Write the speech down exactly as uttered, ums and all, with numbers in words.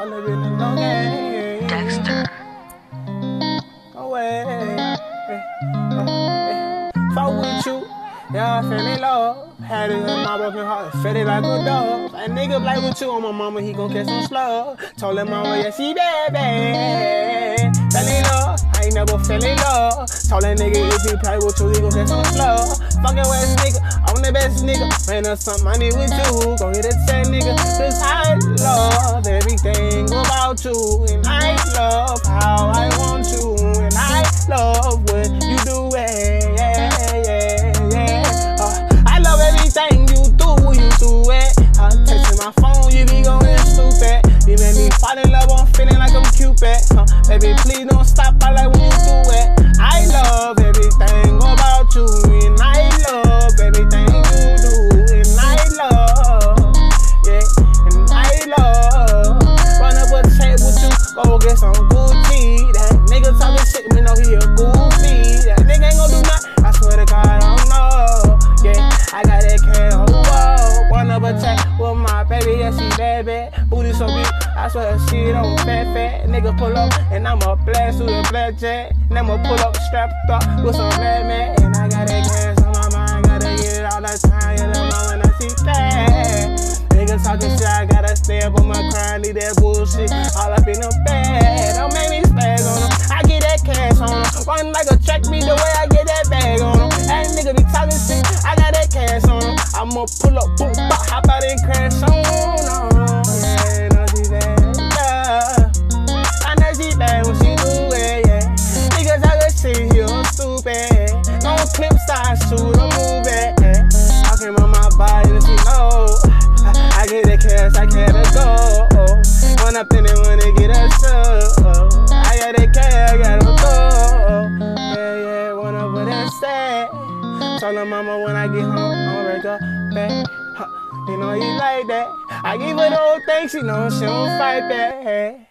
live in the long game. Dexter. No way. Hey, oh, hey. Fuck with you. Yeah, I feel it love. Had it in my broken heart, fed it like a dog. A nigga play with you on my mama, he gon' catch some slug. Told him mama, yeah, she baby. Fell in love, I ain't never fell in love. Told that nigga if he play with you, he gon' catch some slug. Fucking ass nigga, I'm the best nigga. Man, there's some money with you, gon' hit a ten nigga. Cause I love everything about you. And I love how I want you. And I love what you do, yeah, yeah, yeah, yeah. Uh, I love everything you do, you do it. I'm texting my phone, you be going stupid. You make me fall in love, I'm feeling like I'm Cupid. Uh, baby, please don't stop, I like when you do it. I love everything about you, and I love everything you do, and I love, yeah, and I love. Run up a check with you, go get some Gucci. That nigga talking shit, me know he a goofy. That nigga ain't gon' do nothing, I swear to God, I don't know. Yeah, I got that can on the wall. Run up a check with my baby, yeah, she bad, bad. Booty so big, I swear she don't fat, fat. Nigga pull up, and I'ma blast through the blackjack. And I'ma pull up strapped up with some mad man. And I got that gas on my mind, gotta get it all the time. You know when I see that. Nigga talking shit, I gotta stay up on my grind, leave that bullshit all up in the bag. Don't make me spaz on them, I get that cash on them. Run like a track meet the way I get that bag on them. That nigga be talking shit, I got that cash on them. I'ma pull up, boom, bop, hop out and crash on them. Yeah, no, she bad, yeah. I know she bad when she do it, yeah. Niggas I can see you stupid. No clip side, shoot a movie, yeah. I came on my body and she know. I, I get the cash, I can't go. Run up in it when they get a show. I got the cash, I gotta go. Yeah, yeah, one over that sad. Tell her mama when I get home, I'ma break up back. Huh, you know you like that. I give her the whole thing, she know she don't fight back.